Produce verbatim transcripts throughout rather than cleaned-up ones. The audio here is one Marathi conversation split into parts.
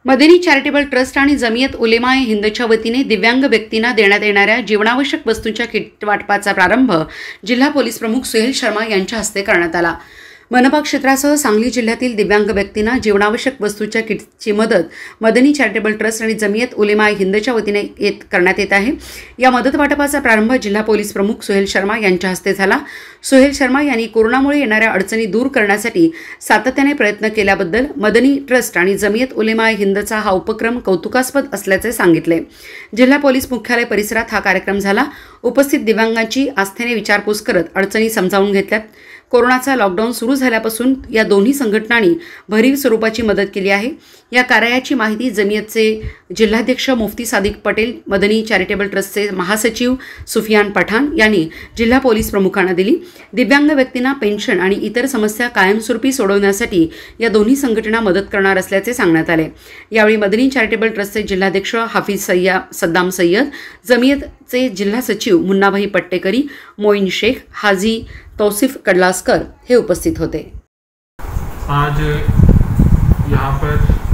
मदनी चॅरिटेबल ट्रस्ट आणि जमियत उलेमा ए हिंदच्या वतीने दिव्यांग व्यक्तींना देण्यात येणाऱ्या जीवनावश्यक वस्तूंच्या किट वाटपाचा प्रारंभ जिल्हा पोलीस प्रमुख सुहेल शर्मा यांच्या हस्ते करण्यात आला। मनपा क्षेत्रासह सांगली जिल्ह्यातील दिव्यांग व्यक्तींना जीवनावश्यक वस्तूंच्या किटची मदत मदनी चॅरिटेबल ट्रस्ट आणि जमियत उलेमा ए हिंदच्या वतीने येत करण्यात येत आहे। या मदत वाटपाचा प्रारंभ जिल्हा पोलीस प्रमुख सुहेल शर्मा यांच्या हस्ते झाला। सुहेल शर्मा यांनी कोरोनामुळे येणाऱ्या अडचणी दूर करण्यासाठी सातत्याने प्रयत्न केल्याबद्दल मदनी ट्रस्ट आणि जमियत उलेमा ए हिंदचा हा उपक्रम कौतुकास्पद असल्याचे सांगितले। जिल्हा पोलीस मुख्यालय परिसरात हा कार्यक्रम झाला। उपस्थित दिव्यांगांची आस्थेने विचारपूस करत अडचणी समजावून घेतल्यात। कोरोनाचा लॉकडाऊन सुरू झाल्यापासून या दोन्ही संघटनांनी भरीव स्वरूपाची मदत केली आहे। या कार्याची माहिती जमियतचे जिल्हाध्यक्ष मुफ्ती सादिक पटेल, मदनी चॅरिटेबल ट्रस्टचे महासचिव सुफियान पठाण यांनी जिल्हा पोलीस प्रमुखांना दिली। दिव्यांग व्यक्तींना पेन्शन आणि इतर समस्या कायमस्वरूपी सोडवण्यासाठी या दोन्ही संघटना मदत करणार असल्याचे सांगण्यात आले। यावेळी मदनी चॅरिटेबल ट्रस्टचे जिल्हाध्यक्ष हाफिज सय्या सद्दाम सय्यद, जमियतचे जिल्हा सचिव मुन्नाभाई पट्टेकरी, मोईन शेख, हाजी तौसिफ कडलास्कर हे उपस्थित होते। आज यहाँ पर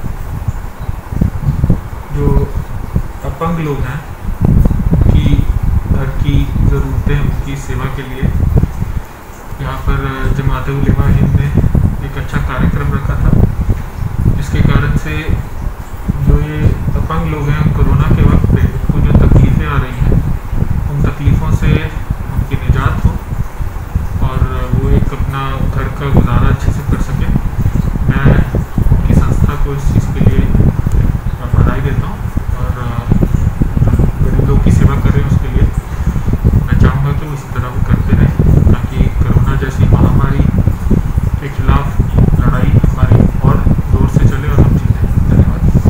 जो अपंग लोग हैं उनकी घर की ज़रूरतें, उनकी सेवा के लिए यहाँ पर जमात उलेमा हिंद ने एक अच्छा कार्यक्रम रखा था, जिसके कारण से जो ये अपंग लोग हैं कोरोना के वक्त पे उनको जो तकलीफ़ें आ रही हैं उन तकलीफ़ों से